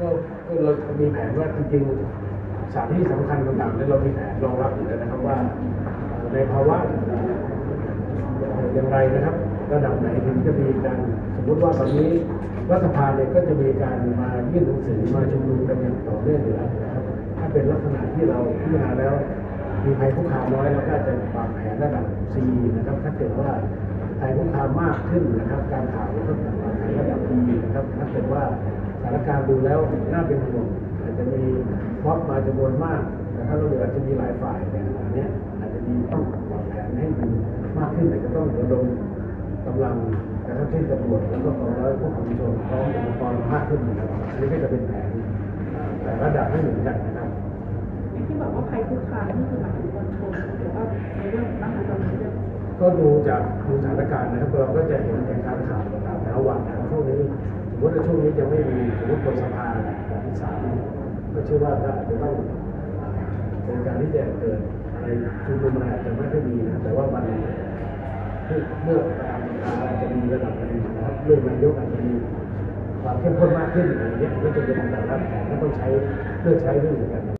ก็เรามีแผนว่าจริงๆสถานที่สำคัญต่างๆเนี่ยเรามีแผนรองรับอยู่แล้วนะครับว่าในภาวะอย่างไรนะครับระดับไหนถึงจะมีการสมมติว่าตอนนี้รัฐสภาเนี่ยก็จะมีการมายื่นหนังสือมาชุมนุมกันอย่างต่อเนื่องอยู่แล้วนะครับถ้าเป็นลักษณะที่เราพิจารณาแล้วมีภัยคุกคามน้อยเราก็จะวางแผนระดับ C นะครับถ้าเกิดว่าภัยคุกคามมากขึ้นนะครับการข่าวก็ต้องวางแผนระดับ D นะครับถ้าเกิดว่าสถานการณ์ดูแล้วน่าเป็นห่วงอาจจะมีม็อบมาจำนวนมากนะครับแล้วอาจจะมีหลายฝ่ายเนี่ยอันนี้อาจจะมีต้องวางแผนให้ดีมากขึ้นแต่ก็ต้องระดมกำลังนะครับเช่นตำรวจแล้วก็กองร้อยควบคุมชนพร้อมอุปกรณ์มากขึ้นนะครับอันนี้ก็จะเป็นแผนแต่ระดับไม่เหมือนกันนะครับที่บอกว่าภัยคุกคามนี่คือหมายถึงมวลชนหรือว่าในเรื่องของการทำเรื่องก็ดูจากสถานการณ์นะครับเราก็จะเห็นในการข่าวต่างๆระหว่างช่วงนี้สมมติว่าช่วงนี้จะไม่มีสมมติบนสะพานของที่สามก็เชื่อว่าก็อาจจะต้องเป็นการที่จะเกิดอะไรชุมนุมอาจจะไม่ได้มีนะแต่ว่ามันเมื่อตามอาจจะมีระดับหนึ่งนะครับเรื่องนายกอาจจะมีความเข้มข้นมากขึ้นอะไรเงี้ยก็จะเป็นแต่ละแผนก็ต้องใช้เลือกใช้เรื่องเหมือนกัน